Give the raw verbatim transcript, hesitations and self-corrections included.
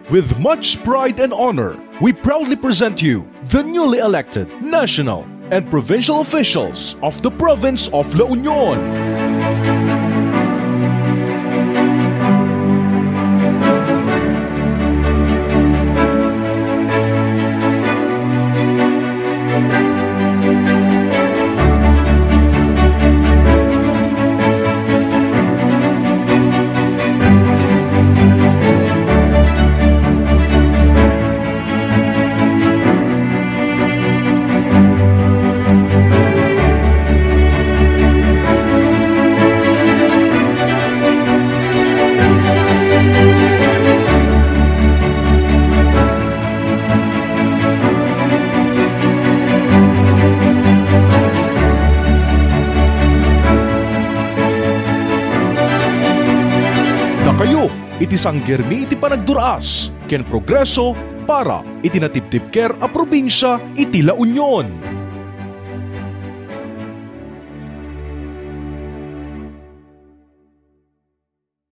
With much pride and honor, we proudly present you the newly elected national and provincial officials of the province of La Union. Kayo, iti sanggermi iti panagduraas, ken progreso para itinatiptip ker a probinsya iti La Union.